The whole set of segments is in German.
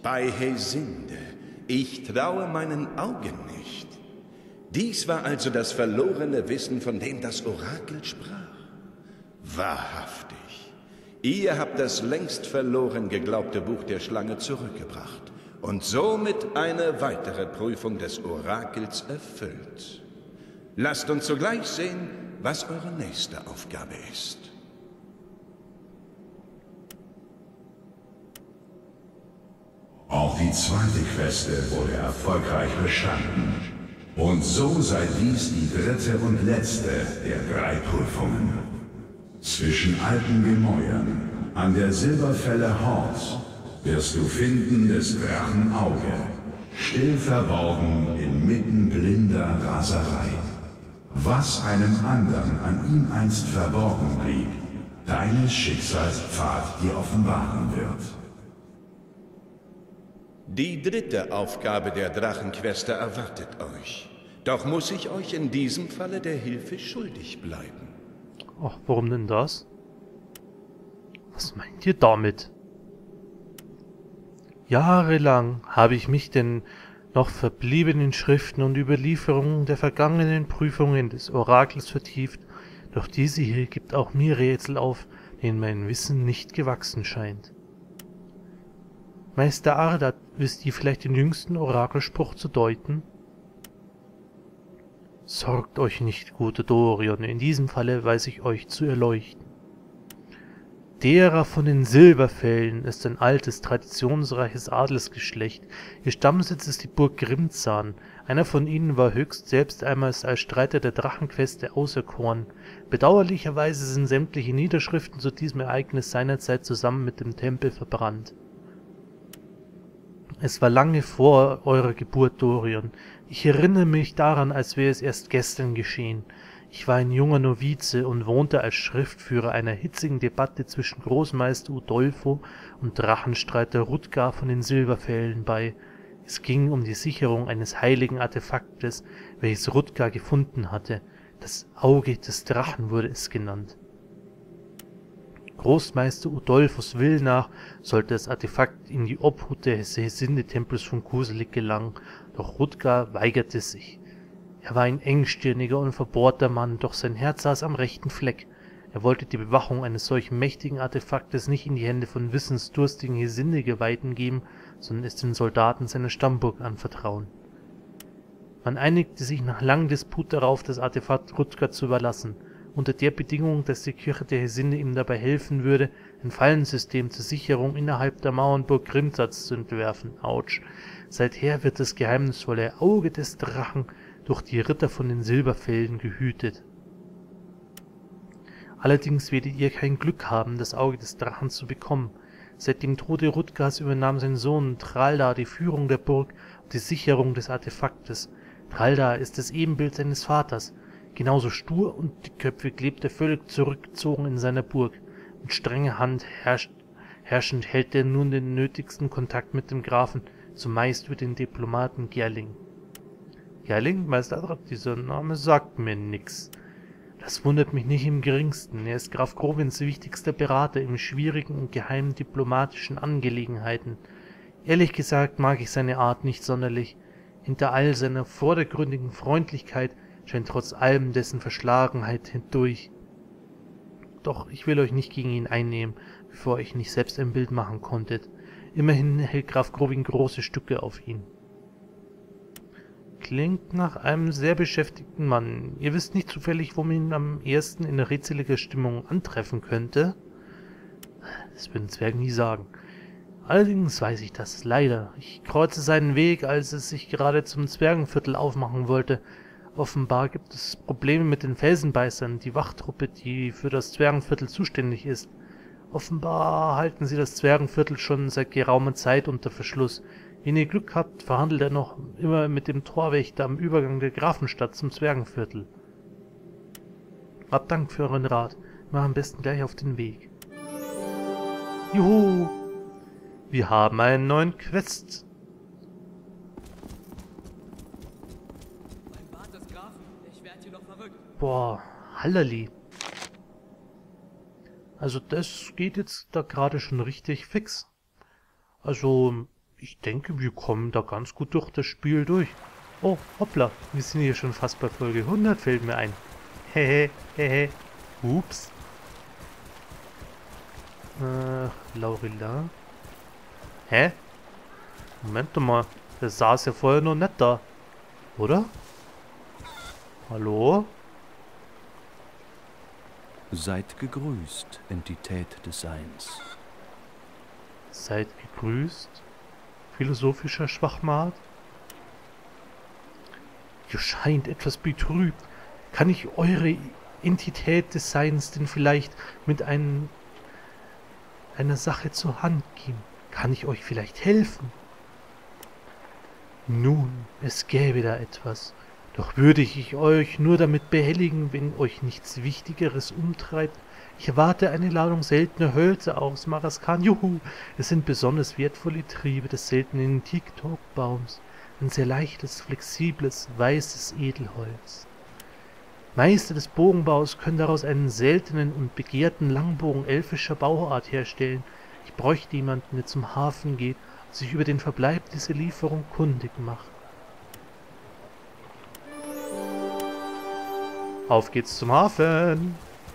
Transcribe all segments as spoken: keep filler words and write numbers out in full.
Bei Hesinde. Ich traue meinen Augen nicht. Dies war also das verlorene Wissen, von dem das Orakel sprach. Wahrhaftig. Ihr habt das längst verloren geglaubte Buch der Schlange zurückgebracht und somit eine weitere Prüfung des Orakels erfüllt. Lasst uns sogleich sehen, was eure nächste Aufgabe ist. Auch die zweite Queste wurde erfolgreich bestanden. Und so sei dies die dritte und letzte der drei Prüfungen. Zwischen alten Gemäuern, an der Silberfälle Hort, wirst du finden des Drachen Auge, still verborgen inmitten blinder Raserei. Was einem anderen an ihm einst verborgen blieb, deines Schicksalspfad dir offenbaren wird. Die dritte Aufgabe der Drachenqueste erwartet euch. Doch muss ich euch in diesem Falle der Hilfe schuldig bleiben. Ach, warum denn das? Was meint ihr damit? Jahrelang habe ich mich den noch verbliebenen Schriften und Überlieferungen der vergangenen Prüfungen des Orakels vertieft, doch diese hier gibt auch mir Rätsel auf, denen mein Wissen nicht gewachsen scheint. Meister Ardat, wisst ihr vielleicht den jüngsten Orakelspruch zu deuten? Sorgt euch nicht, guter Dorion, in diesem Falle weiß ich euch zu erleuchten. Derer von den Silberfällen ist ein altes, traditionsreiches Adelsgeschlecht. Ihr Stammsitz ist die Burg Grimzahn. Einer von ihnen war höchst selbst einmal als Streiter der Drachenqueste auserkoren. Bedauerlicherweise sind sämtliche Niederschriften zu diesem Ereignis seinerzeit zusammen mit dem Tempel verbrannt. Es war lange vor eurer Geburt, Dorion. Ich erinnere mich daran, als wäre es erst gestern geschehen. Ich war ein junger Novize und wohnte als Schriftführer einer hitzigen Debatte zwischen Großmeister Udolpho und Drachenstreiter Rutgar von den Silberfällen bei. Es ging um die Sicherung eines heiligen Artefaktes, welches Rutgar gefunden hatte. Das Auge des Drachen wurde es genannt. Großmeister Udolphos Will nach sollte das Artefakt in die Obhut des Hesinde-Tempels von Kuselig gelangen, doch Rutgar weigerte sich. Er war ein engstirniger und verbohrter Mann, doch sein Herz saß am rechten Fleck. Er wollte die Bewachung eines solchen mächtigen Artefaktes nicht in die Hände von wissensdurstigen Hesinde-Geweihten geben, sondern es den Soldaten seiner Stammburg anvertrauen. Man einigte sich nach langem Disput darauf, das Artefakt Rutgar zu überlassen, unter der Bedingung, dass die Kirche der Hesinde ihm dabei helfen würde, ein Fallensystem zur Sicherung innerhalb der Mauernburg Grimsatz zu entwerfen. Autsch. Seither wird das geheimnisvolle Auge des Drachen durch die Ritter von den Silberfällen gehütet. Allerdings werdet ihr kein Glück haben, das Auge des Drachen zu bekommen. Seit dem Tode Rutgars übernahm sein Sohn Traldar die Führung der Burg und die Sicherung des Artefaktes. Traldar ist das Ebenbild seines Vaters. Genauso stur und dickköpfig lebt er völlig zurückgezogen in seiner Burg. Mit strenger Hand herrscht, herrschend hält er nun den nötigsten Kontakt mit dem Grafen, zumeist über den Diplomaten Gerling. Gerling, Meister Adrat, dieser Name sagt mir nix. Das wundert mich nicht im geringsten. Er ist Graf Krovins wichtigster Berater in schwierigen und geheimen diplomatischen Angelegenheiten. Ehrlich gesagt mag ich seine Art nicht sonderlich. Hinter all seiner vordergründigen Freundlichkeit scheint trotz allem dessen Verschlagenheit hindurch. Doch ich will euch nicht gegen ihn einnehmen, bevor ihr euch nicht selbst ein Bild machen konntet. Immerhin hält Graf Krovin große Stücke auf ihn. Klingt nach einem sehr beschäftigten Mann. Ihr wisst nicht zufällig, wo man ihn am ersten in redseliger Stimmung antreffen könnte? Das würden Zwerge nie sagen. Allerdings weiß ich das, leider. Ich kreuze seinen Weg, als es sich gerade zum Zwergenviertel aufmachen wollte. Offenbar gibt es Probleme mit den Felsenbeißern, die Wachtruppe, die für das Zwergenviertel zuständig ist. Offenbar halten sie das Zwergenviertel schon seit geraumer Zeit unter Verschluss. Wenn ihr Glück habt, verhandelt er noch immer mit dem Torwächter am Übergang der Grafenstadt zum Zwergenviertel. Habt Dank für euren Rat. Mach am besten gleich auf den Weg. Juhu! Wir haben einen neuen Quest. Beim Bad des Grafen, ich werd hier noch verrückt. Boah, Hallerli. Also das geht jetzt da gerade schon richtig fix. Also, ich denke, wir kommen da ganz gut durch das Spiel durch. Oh, hoppla, wir sind hier schon fast bei Folge hundert, fällt mir ein. Hehe, hehe, ups. Äh, Laurilla. Hä? Moment mal, der saß ja vorher noch nicht da. Oder? Hallo? Seid gegrüßt, Entität des Seins. Seid gegrüßt, philosophischer Schwachmat. Ihr scheint etwas betrübt. Kann ich eure Entität des Seins denn vielleicht mit einem, einer Sache zur Hand gehen? Kann ich euch vielleicht helfen? Nun, es gäbe da etwas. Doch würde ich euch nur damit behelligen, wenn euch nichts Wichtigeres umtreibt. Ich erwarte eine Ladung seltener Hölzer aus Maraskan. Juhu! Es sind besonders wertvolle Triebe des seltenen Tiktok-Baums. Ein sehr leichtes, flexibles, weißes Edelholz. Meister des Bogenbaus können daraus einen seltenen und begehrten Langbogen elfischer Bauart herstellen. Ich bräuchte jemanden, der zum Hafen geht und sich über den Verbleib dieser Lieferung kundig macht. Auf geht's zum Hafen!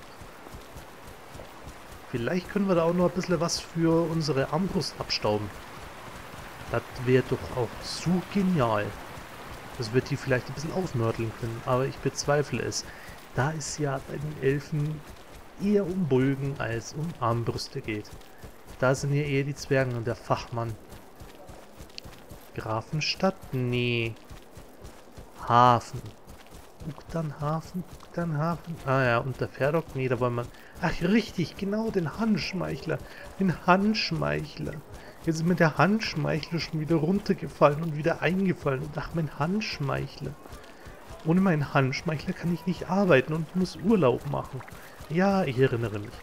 Vielleicht können wir da auch noch ein bisschen was für unsere Armbrust abstauben. Das wäre doch auch so genial. Das wird die vielleicht ein bisschen aufnördeln können, aber ich bezweifle es. Da es ja bei den Elfen eher um Bulgen als um Armbrüste geht. Da sind ja eher die Zwergen und der Fachmann. Grafenstadt? Nee. Hafen. Ugdanhafen? Ugdanhafen? Ah ja, und der Ferdok? Nee, da wollen wir... Ach richtig, genau, den Handschmeichler. Den Handschmeichler. Jetzt ist mir der Handschmeichler schon wieder runtergefallen und wieder eingefallen. Und ach, mein Handschmeichler. Ohne meinen Handschmeichler kann ich nicht arbeiten und muss Urlaub machen. Ja, ich erinnere mich.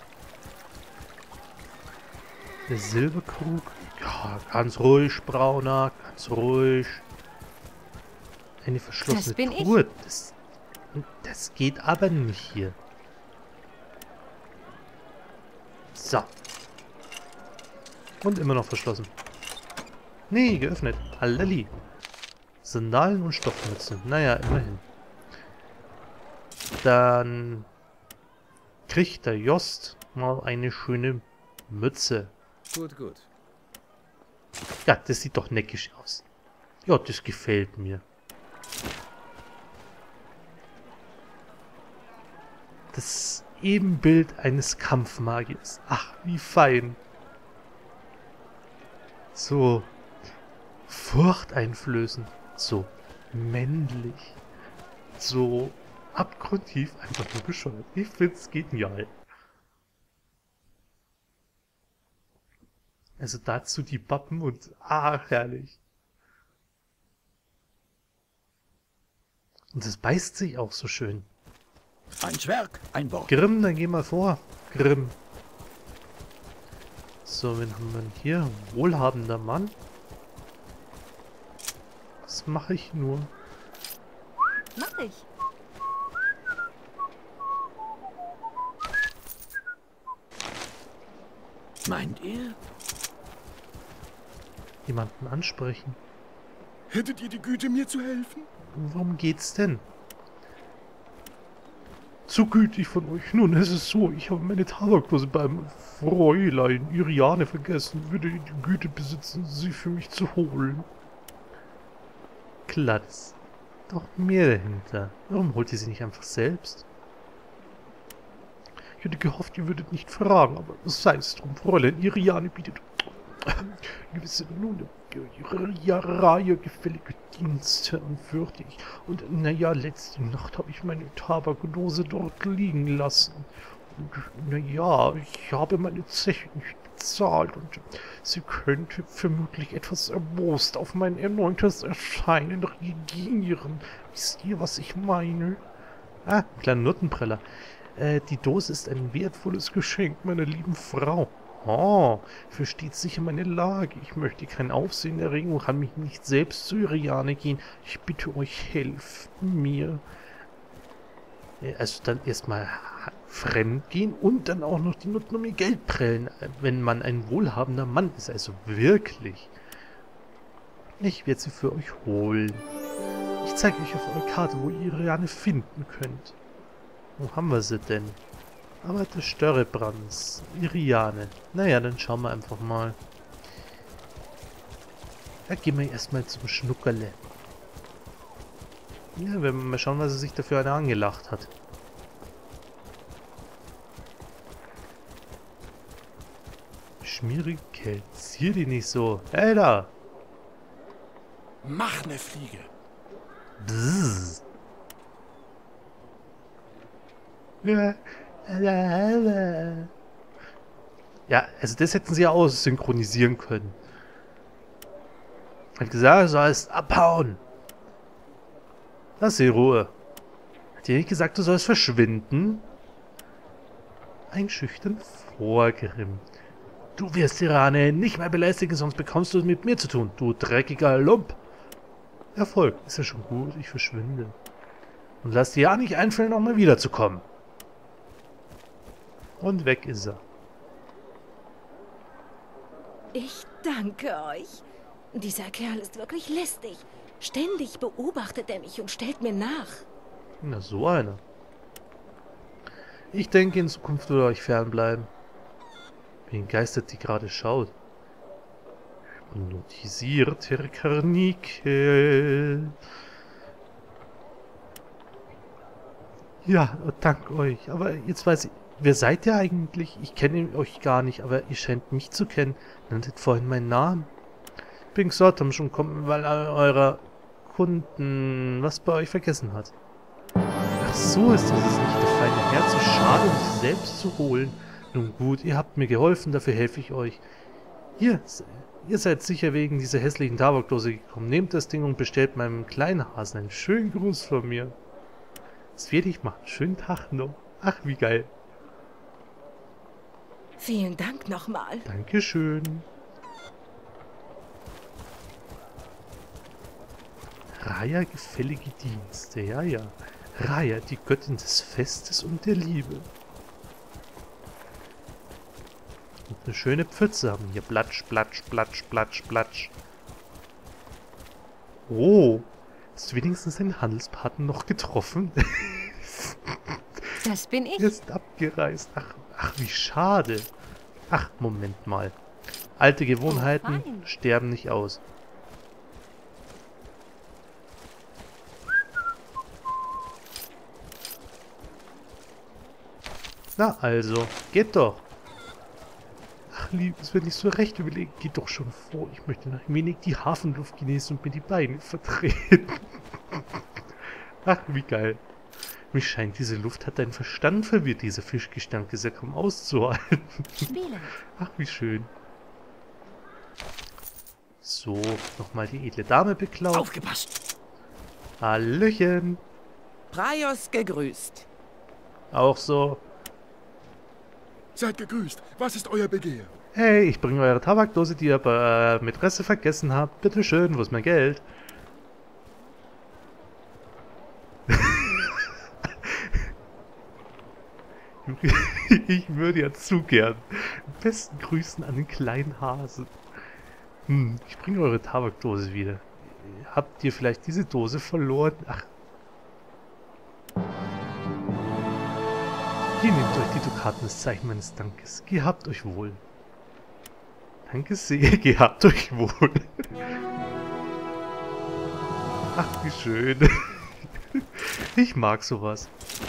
Der Silberkrug. Ja, ganz ruhig, Brauner. Ganz ruhig. Eine verschlossene Das bin Truhe. Das, das geht aber nicht hier. So. Und immer noch verschlossen. Nee, geöffnet. Hallali. Sandalen und Stoffmütze. Naja, immerhin. Dann kriegt der Jost mal eine schöne Mütze. Gut, gut. Ja, das sieht doch neckisch aus. Ja, das gefällt mir. Das Ebenbild eines Kampfmagiers. Ach, wie fein. So furchteinflößend. So männlich. So abgrundtief einfach nur bescheuert. Ich find's genial. Also dazu die Wappen und ah, herrlich. Und das beißt sich auch so schön. Ein Zwerg, ein Wort. Grimm, dann geh mal vor. Grimm. So, wen haben wir denn hier? Wohlhabender Mann. Was mache ich nur? Mach ich. Meint ihr? Jemanden ansprechen. Hättet ihr die Güte, mir zu helfen? Worum geht's denn? Zu gütig von euch. Nun, es ist so, ich habe meine Tabakdose beim Fräulein Iriane vergessen. Würde ihr die Güte besitzen, sie für mich zu holen. Klar, das ist doch mehr dahinter. Warum holt ihr sie nicht einfach selbst? Ich hätte gehofft, ihr würdet nicht fragen, aber sei es drum. Fräulein Iriane bietet gewisse nun ja, Reihe gefällige Dienste an, fürchte ich. Und naja, letzte Nacht habe ich meine Tabakdose dort liegen lassen. Und naja, ich habe meine Zeche nicht bezahlt und sie könnte vermutlich etwas erbost auf mein erneutes Erscheinen reagieren. Wisst ihr, was ich meine? Ah, kleiner Nuttenpreller. Äh, die Dose ist ein wertvolles Geschenk meiner lieben Frau. Oh, versteht sicher meine Lage. Ich möchte kein Aufsehen erregen und kann mich nicht selbst zu Iriane gehen. Ich bitte euch, helft mir. Also dann erstmal fremd gehen und dann auch noch die Nutten um ihr Geld prellen, wenn man ein wohlhabender Mann ist. Also wirklich. Ich werde sie für euch holen. Ich zeige euch auf eurer Karte, wo ihr Iriane finden könnt. Wo haben wir sie denn? Aber der Störrebrands. Iriane. Naja, dann schauen wir einfach mal. Ja, gehen wir erstmal zum Schnuckerle. Ja, werden wir mal schauen, was er sich dafür eine angelacht hat. Schmierige Kälte. Zieh die nicht so. Hey da! Mach ne Fliege. Bzzz. Ja. Ja, also das hätten sie ja aussynchronisieren können. Hat gesagt, du sollst abhauen. Lass sie Ruhe. Hat dir nicht gesagt, du sollst verschwinden? Einschüchtern vorgrimmt. Du wirst Tirane nicht mehr belästigen, sonst bekommst du es mit mir zu tun, du dreckiger Lump. Erfolg, ist ja schon gut, ich verschwinde. Und lass dir ja nicht einfallen, nochmal wiederzukommen. Und weg ist er. Ich danke euch. Dieser Kerl ist wirklich lästig. Ständig beobachtet er mich und stellt mir nach. Na, so einer. Ich denke, in Zukunft wird er euch fernbleiben. Wie entgeistert die gerade schaut. Hypnotisiert, Herr Karnickel. Ja, dank euch. Aber jetzt weiß ich, wer seid ihr eigentlich? Ich kenne euch gar nicht, aber ihr scheint mich zu kennen. Nanntet vorhin meinen Namen. Ich bin Xortam schon kommen, weil eurer Kunden was bei euch vergessen hat. Ach so, ist dieses nicht der feine Herr, so schade, um sich selbst zu holen. Nun gut, ihr habt mir geholfen, dafür helfe ich euch. Hier, ihr seid sicher wegen dieser hässlichen Tabakdose gekommen. Nehmt das Ding und bestellt meinem kleinen Hasen einen schönen Gruß von mir. Das werde ich machen. Schönen Tag noch. Ach, wie geil. Vielen Dank nochmal. Dankeschön. Raya gefällige Dienste, ja, ja. Raya, die Göttin des Festes und der Liebe. Und eine schöne Pfütze haben hier. Platsch, platsch, platsch, platsch, platsch. Oh, hast du wenigstens einen Handelspartner noch getroffen? Das bin ich. Er ist abgereist. Ach, ach, wie schade. Ach, Moment mal. Alte Gewohnheiten Oh, sterben nicht aus. Na also, geht doch. Ach, Liebes, wenn ich so recht überlege, geht doch schon vor. Ich möchte noch ein wenig die Hafenluft genießen und mir die Beine vertreten. Ach, wie geil. Mir scheint, diese Luft hat deinen Verstand verwirrt. Dieser Fischgestank ist ja kaum auszuhalten. Spiele. Ach, wie schön. So, nochmal die edle Dame beklaut. Aufgepasst! Hallöchen. Praios gegrüßt. Auch so. Seid gegrüßt. Was ist euer Begehr? Hey, ich bringe eure Tabakdose, die ihr bei äh, Mätresse vergessen habt. Bitteschön, wo ist mein Geld? Ich würde ja zu gern. Besten Grüßen an den kleinen Hasen. Hm, ich bringe eure Tabakdose wieder. Habt ihr vielleicht diese Dose verloren? Ach. Hier nehmt euch die Dukaten als Zeichen meines Dankes. Gehabt euch wohl. Danke sehr, gehabt euch wohl. Ach, wie schön. Ich mag sowas.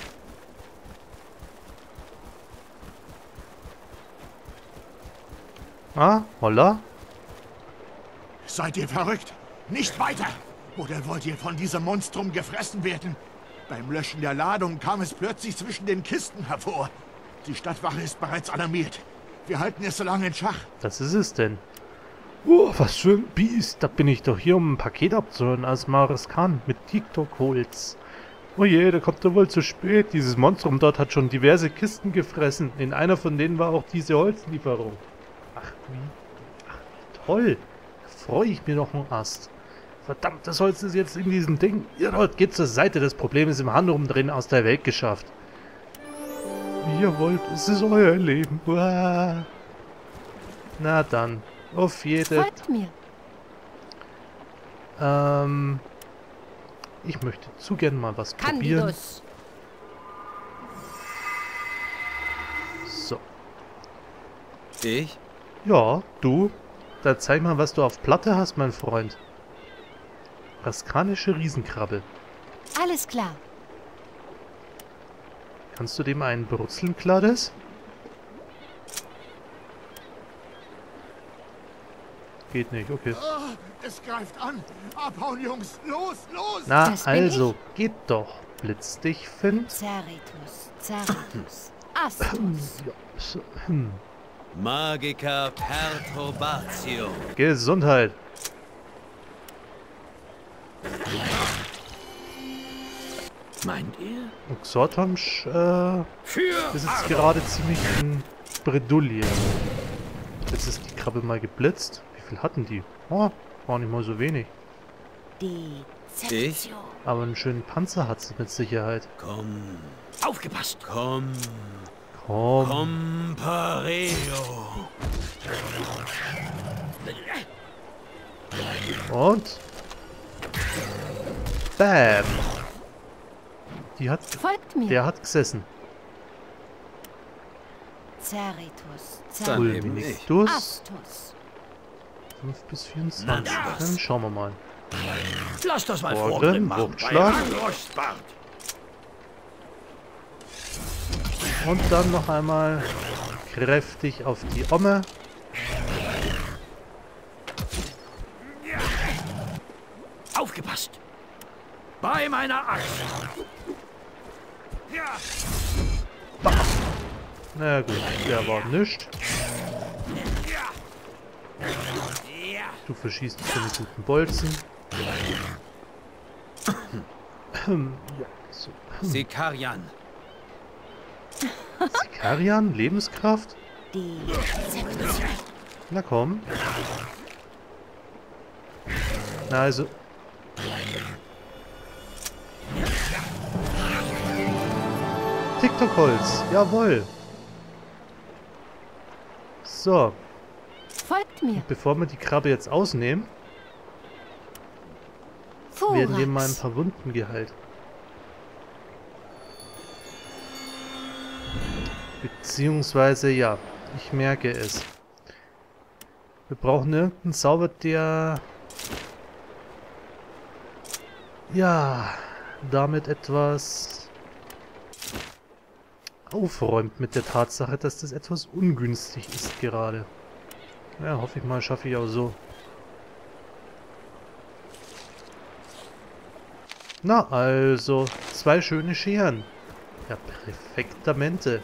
Ah, holla. Seid ihr verrückt? Nicht weiter! Oder wollt ihr von diesem Monstrum gefressen werden? Beim Löschen der Ladung kam es plötzlich zwischen den Kisten hervor. Die Stadtwache ist bereits alarmiert. Wir halten es so lange in Schach. Was ist es denn? Oh, was für ein Biest. Da bin ich doch hier, um ein Paket abzuholen als Mariskan mit TikTok-Holz. Oh je, da kommt er wohl zu spät. Dieses Monstrum dort hat schon diverse Kisten gefressen. In einer von denen war auch diese Holzlieferung. Ach, wie, ach, wie toll. Da freue ich mich noch einen Ast. Verdammt, das Holz ist jetzt in diesem Ding. Ihr dort geht zur Seite. Das Problem ist im Handumdrehen aus der Welt geschafft. Wie ihr wollt, es ist euer Leben. Uah. Na dann, auf jede... Folgt mir. Ähm, ich möchte zu gern mal was probieren. Candidus. So. Ich? Ja, du. Da zeig mal, was du auf Platte hast, mein Freund. Raskanische Riesenkrabbe. Alles klar. Kannst du dem einen brutzeln, Clades? Geht nicht, okay. Oh, es greift an. Abhauen, Jungs. Los, los. Na, Das bin also, geht doch. Blitz dich, Finn. Cerritus, Cerritus, Astus. Ja, so, hm. Magica Perturbatio. Gesundheit. Meint ihr? Und Xortonsch, äh, ist jetzt gerade ziemlich in Bredouille. Jetzt ist die Krabbe mal geblitzt. Wie viel hatten die? Oh, war nicht mal so wenig. Die Ich? Aber einen schönen Panzer hat sie mit Sicherheit. Komm. Aufgepasst. Komm. Komm. Compareo. Und? Bam. Die hat... Folgt mir. Der hat gesessen. Cerritus, Dann Cerritus, eben nicht. Ulminitus. Astus. fünf bis vierundzwanzig. Dann schauen wir mal. Lass das mal Vorgrimm, Wuchtschlag. Rostbart. Und dann noch einmal kräftig auf die Omme. Aufgepasst. Bei meiner Axt. Na gut, der war nischt. Du verschießt keine guten Bolzen. Ja, so. Sikarian. Sikarian, Lebenskraft? Die Septus. Na komm. Na also. TikTok-Holz, jawohl. So, Folgt mir. bevor wir die Krabbe jetzt ausnehmen, werden wir mal ein Thorax. paar Wunden geheilt. Beziehungsweise, ja, ich merke es. Wir brauchen irgendeinen Zauber, der... ja, damit etwas aufräumt mit der Tatsache, dass das etwas ungünstig ist gerade. Ja, hoffe ich mal, schaffe ich auch so. Na also, zwei schöne Scheren. Ja, perfektamente.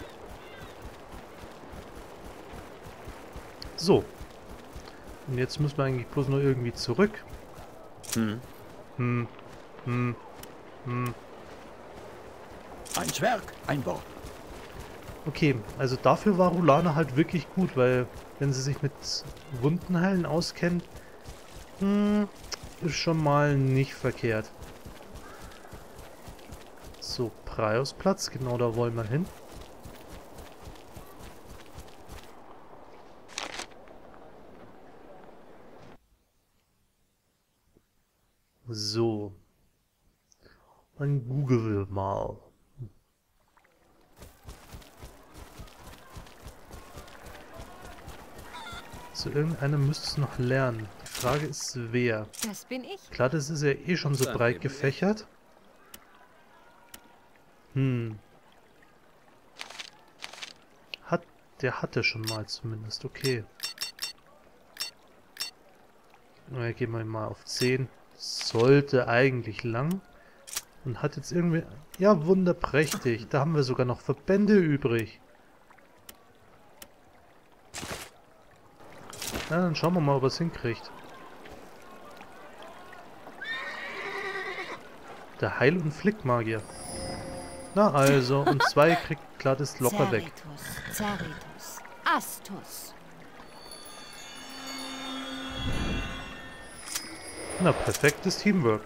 So. Und jetzt müssen wir eigentlich bloß noch irgendwie zurück. Hm. Hm. Hm. Hm. Ein Zwerg, ein Wort. Okay, also dafür war Rulana halt wirklich gut, weil wenn sie sich mit Wundenheilen auskennt, hm, ist schon mal nicht verkehrt. So, Praiusplatz, genau da wollen wir hin. So. Dann googeln wir mal. So, irgendeiner müsste es noch lernen. Die Frage ist, wer. Das bin ich. Klar, das ist ja eh schon so Dann breit eben gefächert. Hm. Hat, der hatte schon mal zumindest, okay. Na, gehen wir mal auf zehn. Sollte eigentlich lang. Und hat jetzt irgendwie... Ja, wunderprächtig. Da haben wir sogar noch Verbände übrig. Na, dann schauen wir mal, ob er es hinkriegt. Der Heil- und Flickmagier. Na also, und zwei kriegt klar das locker weg. Cerritus, Cerritus, Astus. Na, perfektes Teamwork.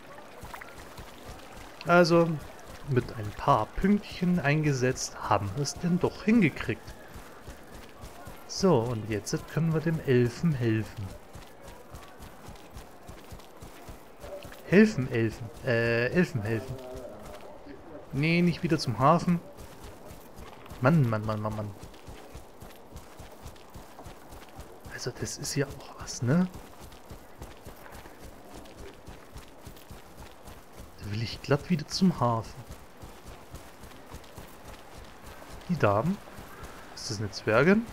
Also, mit ein paar Pünktchen eingesetzt, haben wir es denn doch hingekriegt. So, und jetzt können wir dem Elfen helfen. Helfen, Elfen. Äh, Elfen helfen. Nee, nicht wieder zum Hafen. Mann, Mann, Mann, Mann, Mann. Also das ist ja auch was, ne? Da will ich glatt wieder zum Hafen. Die Damen? Ist das eine Zwergin?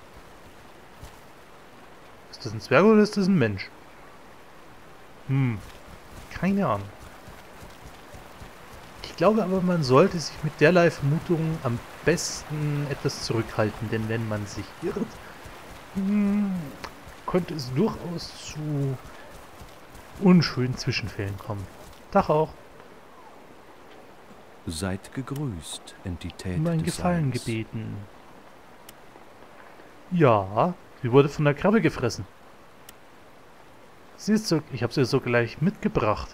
Ist das ein Zwerg oder ist das ein Mensch? Hm, keine Ahnung. Ich glaube aber, man sollte sich mit derlei Vermutungen am besten etwas zurückhalten, denn wenn man sich irrt, hm, könnte es durchaus zu unschönen Zwischenfällen kommen. Tag auch. Seid gegrüßt, Entität Um ein des Gefallen Seins. gebeten. Ja, sie wurde von der Krabbe gefressen. Sie ist so, ich habe sie so gleich mitgebracht.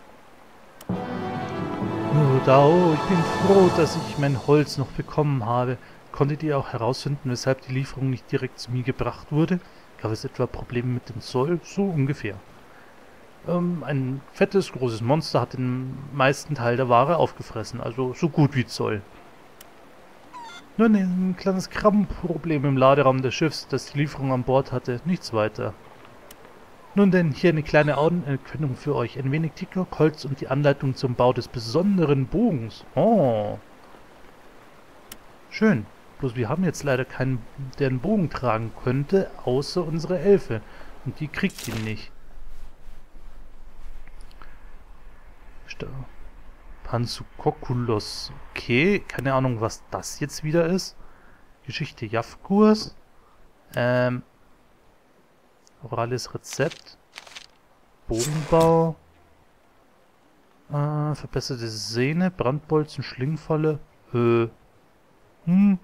Nur da, oh, ich bin froh, dass ich mein Holz noch bekommen habe. Konntet ihr auch herausfinden, weshalb die Lieferung nicht direkt zu mir gebracht wurde? Gab es etwa Probleme mit dem Zoll? So ungefähr. Ähm, ein fettes, großes Monster hat den meisten Teil der Ware aufgefressen, also so gut wie Zoll. Nur ein kleines Krabbenproblem im Laderaum des Schiffs, das die Lieferung an Bord hatte, nichts weiter. Nun denn, hier eine kleine Anerkennung für euch. Ein wenig TikTok, Holz und die Anleitung zum Bau des besonderen Bogens. Oh. Schön. Bloß wir haben jetzt leider keinen, der einen Bogen tragen könnte, außer unsere Elfe. Und die kriegt ihn nicht. Sta- Panzukokulos. Okay, keine Ahnung, was das jetzt wieder ist. Geschichte Javkurs. Ähm... Orales Rezept. Bogenbau. Äh, verbesserte Sehne, Brandbolzen, Schlingfalle. Äh. Hm.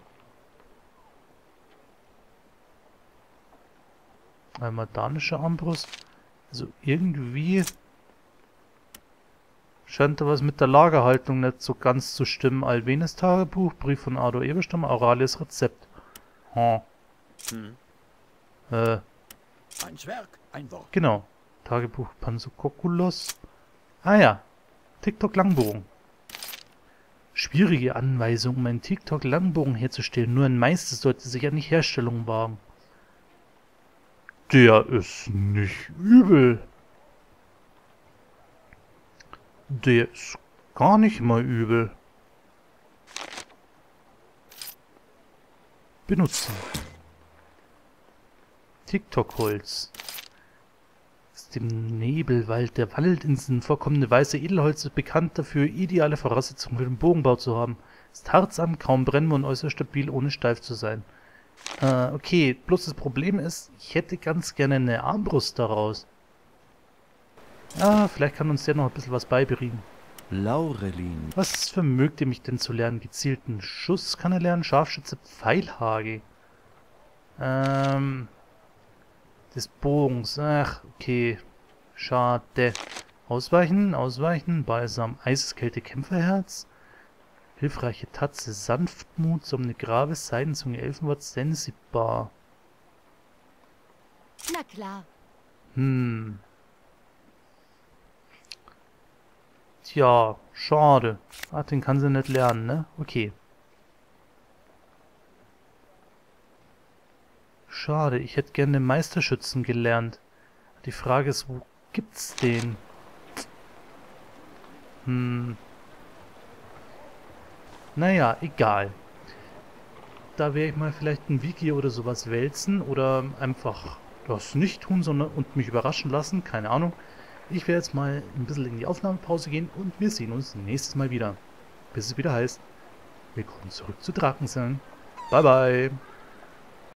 Einmal danische Armbrust. Also irgendwie scheint da was mit der Lagerhaltung nicht so ganz zu stimmen. Alvenes Tagebuch, Brief von Ado Eberstamm, Orales Rezept. Hm. Hm. Äh. Ein Zwerg, ein Wort. Genau. Tagebuch Panzukokulos. Ah ja. TikTok Langbogen. Schwierige Anweisung, um einen TikTok Langbogen herzustellen. Nur ein Meister sollte sich an die Herstellung wagen. Der ist nicht übel. Der ist gar nicht mal übel. Benutzen. TikTok-Holz. Aus dem Nebelwald der Waldinseln vorkommende weiße Edelholz ist bekannt dafür, ideale Voraussetzungen für den Bogenbau zu haben. Ist harzarm, kaum brennbar und äußerst stabil, ohne steif zu sein. Äh, okay, bloß das Problem ist, ich hätte ganz gerne eine Armbrust daraus. Ah, vielleicht kann uns der noch ein bisschen was beibringen. Laurelin. Was vermögt ihr mich denn zu lernen? Gezielten Schuss kann er lernen, Scharfschütze, Pfeilhagel. Ähm... Des Bogens. Ach, okay. Schade. Ausweichen, ausweichen. Balsam, Eiseskälte, Kämpferherz. Hilfreiche Tatze, Sanftmut, Somne Graves, Seidenzunge, Elfenwort, Sensibar. Na klar. Hm. Tja, schade. Ach, den kann sie nicht lernen, ne? Okay. Schade, ich hätte gerne den Meisterschützen gelernt. Die Frage ist, wo gibt's den? Hm. Naja, egal. Da werde ich mal vielleicht ein Wiki oder sowas wälzen oder einfach das nicht tun, sondern und mich überraschen lassen. Keine Ahnung. Ich werde jetzt mal ein bisschen in die Aufnahmepause gehen und wir sehen uns nächstes Mal wieder. Bis es wieder heißt, willkommen zurück zu Drakensang. Bye bye.